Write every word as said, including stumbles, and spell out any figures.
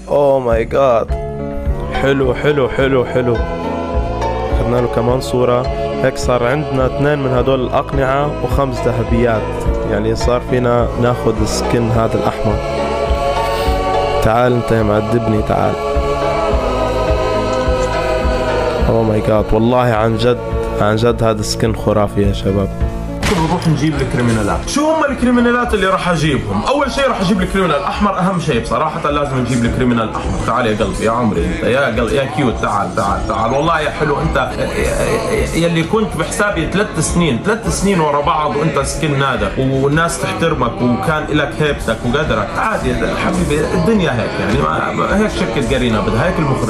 اوه ماي جاد، حلو حلو حلو حلو. اخذنا له كمان صورة. هيك صار عندنا اثنين من هدول الأقنعة وخمس ذهبيات، يعني صار فينا ناخذ السكن هذا الأحمر. تعال انت يا معذبني تعال. اوه ماي جاد، والله عن جد عن جد هذا السكن خرافي يا شباب. نروح نجيب الكريمنالات. شو هم الكريمنالات اللي راح اجيبهم؟ اول شيء راح اجيب الكريمنال الاحمر، اهم شيء بصراحه لازم نجيب الكريمنال الاحمر. تعال يا قلبي يا عمري انت يا قلبي يا كيوت، تعال تعال تعال والله يا حلو انت، يلي كنت بحسابي ثلاث سنين ثلاث سنين ورا بعض وانت سكن نادر والناس تحترمك وكان لك هيبتك وقدرك. عادي حبيبي الدنيا هيك، يعني هيك شكل قرينا بدها هيك المخرج.